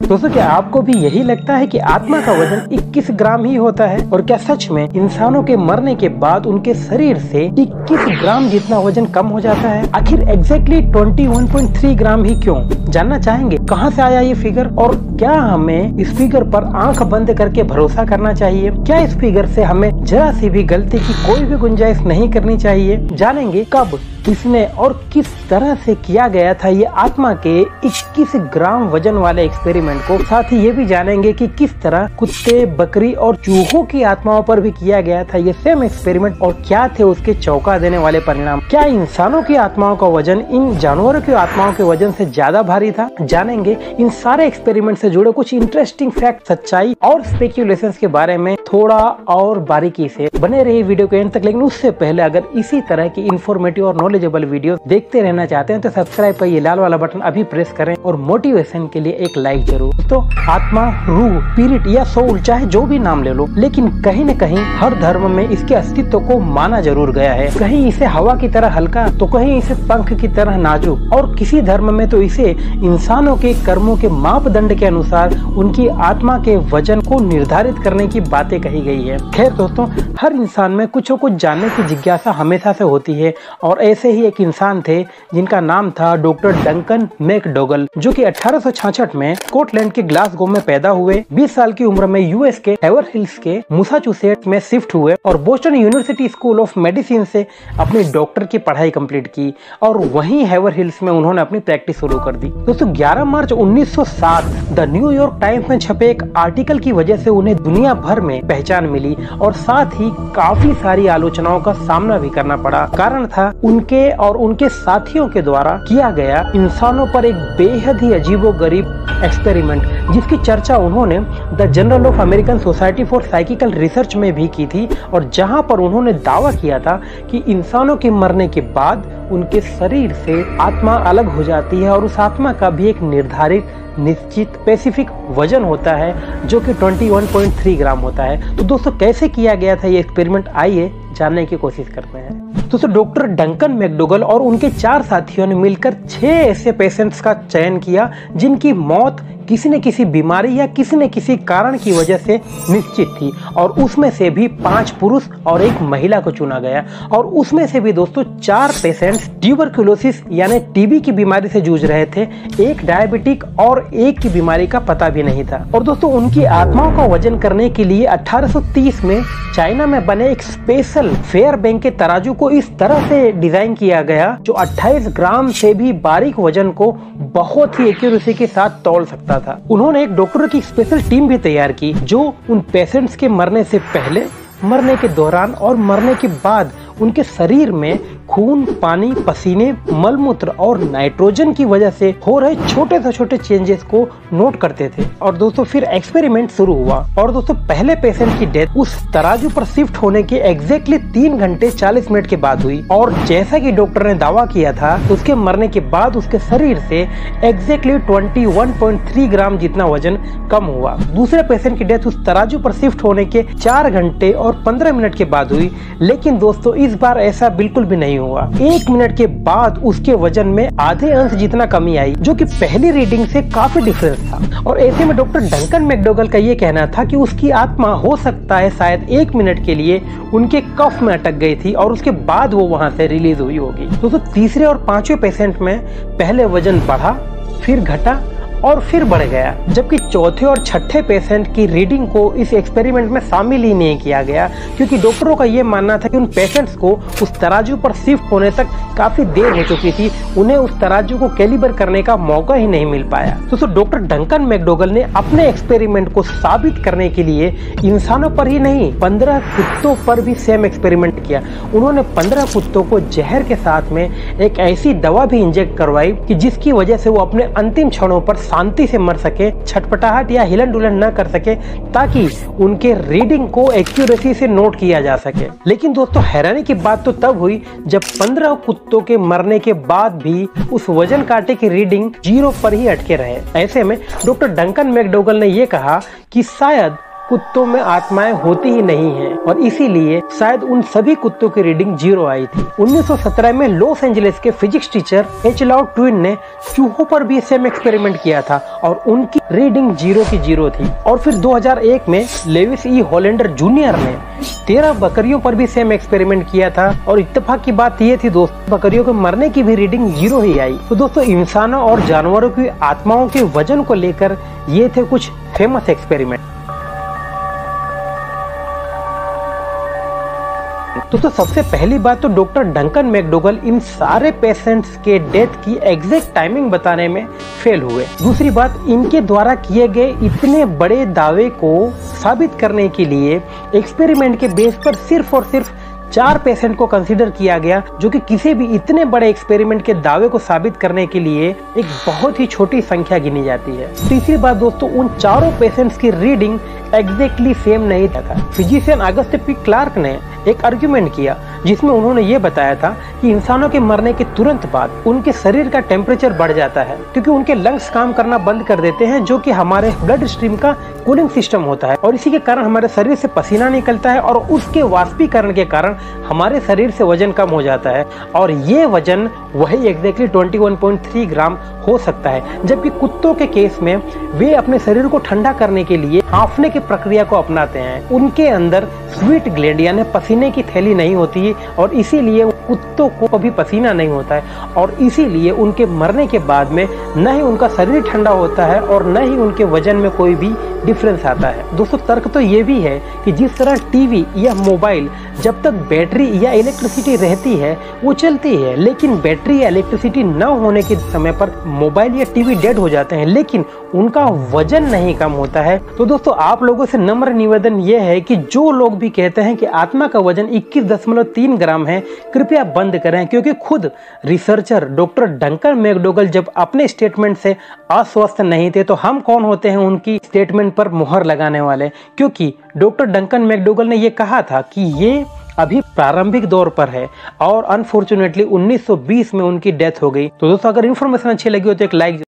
दोस्तों क्या आपको भी यही लगता है कि आत्मा का वजन 21 ग्राम ही होता है? और क्या सच में इंसानों के मरने के बाद उनके शरीर से 21 ग्राम जितना वजन कम हो जाता है? आखिर एग्जैक्टली 21.3 ग्राम ही क्यों? जानना चाहेंगे कहां से आया ये फिगर और क्या हमें इस फिगर पर आंख बंद करके भरोसा करना चाहिए? क्या इस फिगर से हमें जरा सी भी गलती की कोई भी गुंजाइश नहीं करनी चाहिए? जानेंगे कब, किसने और किस तरह से किया गया था ये आत्मा के 21 ग्राम वजन वाले एक्सपेरिमेंट को। साथ ही ये भी जानेंगे कि किस तरह कुत्ते, बकरी और चूहों की आत्माओं पर भी किया गया था ये सेम एक्सपेरिमेंट और क्या थे उसके चौंका देने वाले परिणाम। क्या इंसानों की आत्माओं का वजन इन जानवरों की आत्माओं के वजन से ज्यादा भारी था? जानेंगे इन सारे एक्सपेरिमेंट से जुड़े कुछ इंटरेस्टिंग फैक्ट, सच्चाई और स्पेक्यूलेशंस के बारे में थोड़ा और बारीकी से। बने रहिए वीडियो के एंड तक। लेकिन उससे पहले अगर इसी तरह की इन्फॉर्मेटिव और नॉलेजेबल वीडियो देखते रहना चाहते हैं तो सब्सक्राइब पर ये लाल वाला बटन अभी प्रेस करें और मोटिवेशन के लिए एक लाइक जरूर। तो आत्मा, रूह, स्पिरिट या सोल, चाहे जो भी नाम ले लो, लेकिन कहीं न कहीं हर धर्म में इसके अस्तित्व को माना जरूर गया है। कहीं इसे हवा की तरह हल्का तो कहीं इसे पंख की तरह नाजुक, और किसी धर्म में तो इसे इंसानों के कर्मों के मापदंड के अनुसार उनकी आत्मा के वजन को निर्धारित करने की बातें कही गई है। खैर दोस्तों, हर इंसान में कुछ न कुछ जानने की जिज्ञासा हमेशा से होती है और ऐसे ही एक इंसान थे जिनका नाम था डॉक्टर डंकन मैकडोगल, जो कि 1866 में स्कॉटलैंड के ग्लासगो में पैदा हुए। 20 साल की उम्र में यूएस के हेवर हिल्स के मैसाचुसेट्स में शिफ्ट हुए और Boston University School of Medicine से अपनी डॉक्टर की पढ़ाई कंप्लीट की और वहीं हेवर हिल्स में उन्होंने अपनी प्रैक्टिस शुरू कर दी। दोस्तों 11 मार्च 1907 द न्यूयॉर्क टाइम्स में छपे एक आर्टिकल की वजह से उन्हें दुनिया भर में पहचान मिली और साथ ही काफी सारी आलोचनाओं का सामना भी करना पड़ा। कारण था उनके और उनके साथियों के द्वारा किया गया इंसानों पर एक बेहद ही अजीबोगरीब एक्सपेरिमेंट, जिसकी चर्चा उन्होंने the Journal of American Society for psychical research में भी की थी और जहां पर उन्होंने दावा किया था कि इंसानों के मरने के बाद उनके शरीर से आत्मा अलग हो जाती है और उस आत्मा का भी एक निर्धारित, निश्चित, स्पेसिफिक वजन होता है जो कि 21.3 ग्राम होता है। तो दोस्तों कैसे किया गया था ये एक्सपेरिमेंट, आइए जानने की कोशिश करते हैं। दोस्तों डॉक्टर डंकन मैकडोगल और उनके 4 साथियों ने मिलकर 6 ऐसे पेशेंट्स का चयन किया जिनकी मौत किसी न किसी बीमारी या किसी न किसी कारण की वजह से निश्चित थी और उसमें से भी 5 पुरुष और 1 महिला को चुना गया और उसमें से भी दोस्तों 4 पेशेंट्स ट्यूबरकुलोसिस यानी टीबी की बीमारी से जूझ रहे थे, 1 डायबिटिक और 1 की बीमारी का पता भी नहीं था। और दोस्तों उनकी आत्माओं का वजन करने के लिए 1830 में चाइना में बने एक स्पेशल फेयर बैंक के तराजू को इस तरह से डिजाइन किया गया जो 28 ग्राम से भी बारीक वजन को बहुत ही एक्यूरेसी के साथ तौल सकता था। उन्होंने एक डॉक्टर की स्पेशल टीम भी तैयार की जो उन पेशेंट्स के मरने से पहले, मरने के दौरान और मरने के बाद उनके शरीर में खून, पानी, पसीने, मलमूत्र और नाइट्रोजन की वजह से हो रहे छोटे से छोटे चेंजेस को नोट करते थे। और दोस्तों फिर एक्सपेरिमेंट शुरू हुआ और दोस्तों पहले पेशेंट की डेथ उस तराजू पर शिफ्ट होने के एग्जैक्टली 3 घंटे 40 मिनट के बाद हुई और जैसा कि डॉक्टर ने दावा किया था उसके मरने के बाद उसके शरीर से एग्जैक्टली 21.3 ग्राम जितना वजन कम हुआ। दूसरे पेशेंट की डेथ उस तराजू पर शिफ्ट होने के 4 घंटे और 15 मिनट के बाद हुई, लेकिन दोस्तों इस बार ऐसा बिल्कुल भी नहीं हुआ। 1 मिनट के बाद उसके वजन में आधे अंश जितना कमी आई जो कि पहली रीडिंग से काफी डिफरेंस था। और ऐसे में डॉक्टर डंकन मैकडोगल का ये कहना था कि उसकी आत्मा हो सकता है शायद 1 मिनट के लिए उनके कफ में अटक गई थी और उसके बाद वो वहां से रिलीज हुई होगी। दोस्तों तीसरे और 5वें पेशेंट में पहले वजन बढ़ा, फिर घटा और फिर बढ़ गया, जबकि चौथे और छठे पेशेंट की रीडिंग को इस एक्सपेरिमेंट में शामिल ही नहीं किया गया क्योंकि डॉक्टरों का ये मानना था कि उन पेशेंट्स को उस तराजू पर शिफ्ट होने तक काफी देर हो चुकी थी, उन्हें उस तराजू को कैलिबर करने का मौका ही नहीं मिल पाया। तो डॉक्टर डंकन मैकडोगल ने अपने एक्सपेरिमेंट को साबित करने के लिए इंसानों पर ही नहीं 15 कुत्तों पर भी सेम एक्सपेरिमेंट किया। उन्होंने 15 कुत्तों को जहर के साथ में एक ऐसी दवा भी इंजेक्ट करवाई कि जिसकी वजह से वो अपने अंतिम क्षणों पर शांति से मर सके, छटपटाहट या हिलन डुलन न कर सके, ताकि उनके रीडिंग को एक्यूरेसी से नोट किया जा सके। लेकिन दोस्तों हैरानी की बात तो तब हुई जब 15 कुत्तों के मरने के बाद भी उस वजन कांटे की रीडिंग 0 पर ही अटके रहे। ऐसे में डॉक्टर डंकन मैकडोगल ने यह कहा कि शायद कुत्तों में आत्माएं होती ही नहीं हैं और इसीलिए शायद उन सभी कुत्तों की रीडिंग 0 आई थी। 1917 में लॉस एंजलिस के फिजिक्स टीचर एच लाउड ट्विन ने चूहों पर भी सेम एक्सपेरिमेंट किया था और उनकी रीडिंग 0 की 0 थी। और फिर 2001 में लेविस ई हॉलैंडर जूनियर ने 13 बकरियों पर भी सेम एक्सपेरिमेंट किया था और इत्तेफाक की बात ये थी दोस्तों, बकरियों के मरने की भी रीडिंग 0 ही आई। तो दोस्तों, इंसानों और जानवरों की आत्माओं के वजन को लेकर ये थे कुछ फेमस एक्सपेरिमेंट। तो सबसे पहली बात तो डॉक्टर डंकन मैकडोगल इन सारे पेशेंट्स के डेथ की एग्जैक्ट टाइमिंग बताने में फेल हुए। दूसरी बात, इनके द्वारा किए गए इतने बड़े दावे को साबित करने के लिए एक्सपेरिमेंट के बेस पर सिर्फ और सिर्फ 4 पेशेंट को कंसीडर किया गया, जो कि किसी भी इतने बड़े एक्सपेरिमेंट के दावे को साबित करने के लिए एक बहुत ही छोटी संख्या गिनी जाती है। तीसरी बात दोस्तों, उन चारों पेशेंट्स की रीडिंग एग्जैक्टली सेम नहीं था। फिजिशियन अगस्ट पी क्लार्क ने एक आर्ग्यूमेंट किया जिसमें उन्होंने ये बताया था कि इंसानों के मरने के तुरंत बाद उनके शरीर का टेम्परेचर बढ़ जाता है क्योंकि उनके लंग्स काम करना बंद कर देते हैं, जो कि हमारे ब्लड स्ट्रीम का कूलिंग सिस्टम होता है और इसी के कारण हमारे शरीर से पसीना निकलता है और उसके वाष्पीकरण के कारण हमारे शरीर से वजन कम हो जाता है और ये वजन वही एग्जैक्टली 21.3 ग्राम हो सकता है। जबकि कुत्तों के केस में वे अपने शरीर को ठंडा करने के लिए हाँफने की प्रक्रिया को अपनाते हैं। उनके अंदर स्वीट ग्लैंड यानी पसीने की थैली नहीं होती है और इसीलिए कुत्तों को कभी पसीना नहीं होता है और इसीलिए उनके मरने के बाद में न ही उनका शरीर ठंडा होता है और न ही उनके वजन में कोई भी डिफरेंस आता है। दोस्तों, तर्क तो ये भी है कि जिस तरह टीवी या मोबाइल जब तक बैटरी या इलेक्ट्रिसिटी रहती है वो चलती है, लेकिन बैटरी या इलेक्ट्रिसिटी न होने के समय पर मोबाइल या टीवी डेड हो जाते हैं, लेकिन उनका वजन नहीं कम होता है। तो दोस्तों, आप लोगों से नम्र निवेदन ये है कि जो लोग भी कहते हैं कि आत्मा का वजन 21.3 ग्राम है, कृपया बंद करें, क्योंकि खुद रिसर्चर डॉक्टर डंकन मैकडोगल जब अपने स्टेटमेंट से आश्वस्त नहीं थे तो हम कौन होते हैं उनकी स्टेटमेंट पर मुहर लगाने वाले। क्योंकि डॉक्टर डंकन मैकडोगल ने ये कहा था कि ये अभी प्रारंभिक दौर पर है और अनफॉर्चुनेटली 1920 में उनकी डेथ हो गई। तो दोस्तों, अगर इन्फॉर्मेशन अच्छी लगी हो तो एक लाइक